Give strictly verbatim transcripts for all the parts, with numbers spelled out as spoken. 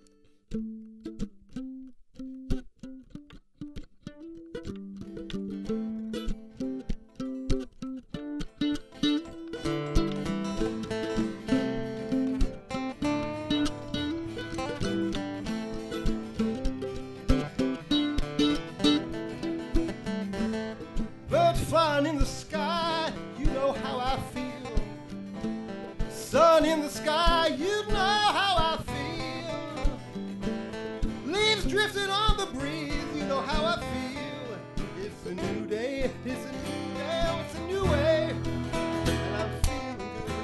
Flying in the sky, you know how I feel. Sun in the sky, you know how I feel. Leaves drifting on the breeze, you know how I feel. It's a new day, it's a new day, oh, it's a new way, and I'm feeling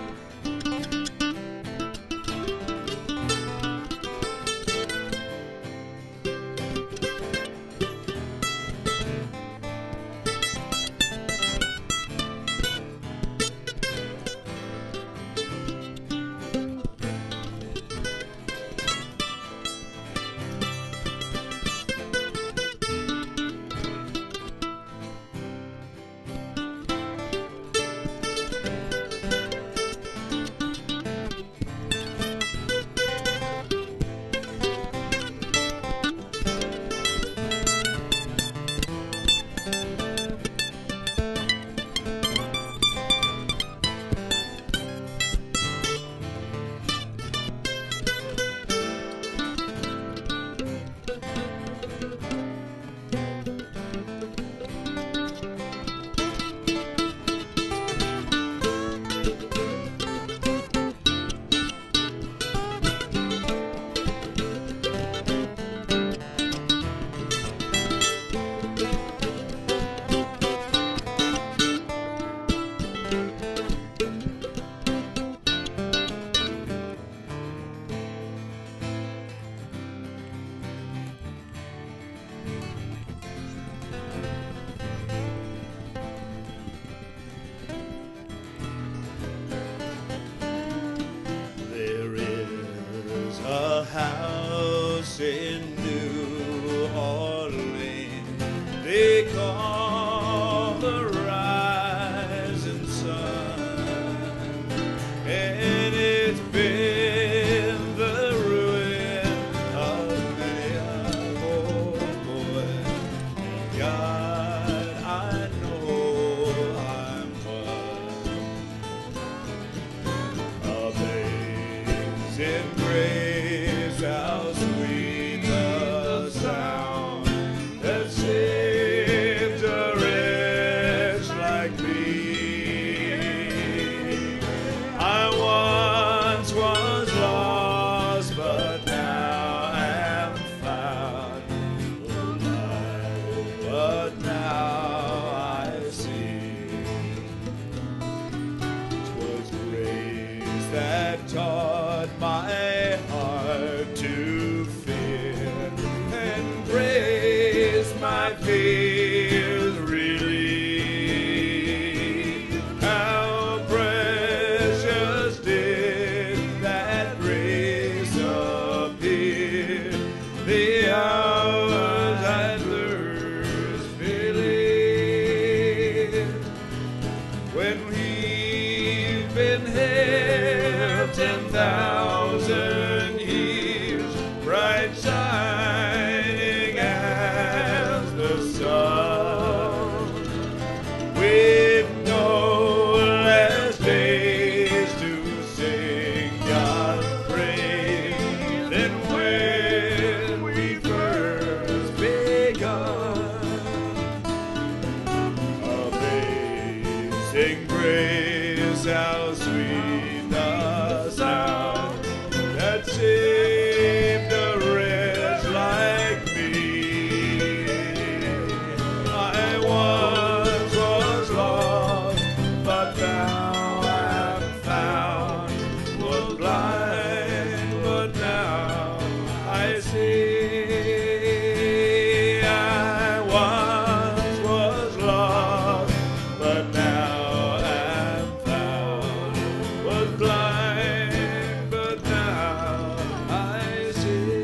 house in New Orleans they call the rising sun, and it's been the ruin of many a old boy. God, I know I'm one. Amazing grace, how sweet the sound that saved a wretch like me. I once was lost, but now am found. Alive, but now I see. 'Twas grace that taught my heart to fear, and grace my fears relieve. How precious did that grace appear, the hours I first believed. When we've been here ten thousand years, bright shining as the sun, with no less days to sing God's praise than when we first begun. Amazing grace, how sweet the sound that saved a wretch like me. I once was lost, but now I'm found. Was blind, but now I see. I once was lost, but now I'm found. Was blind, but now I see.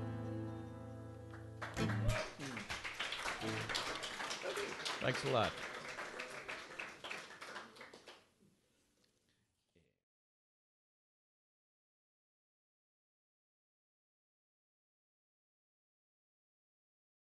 Thanks a lot.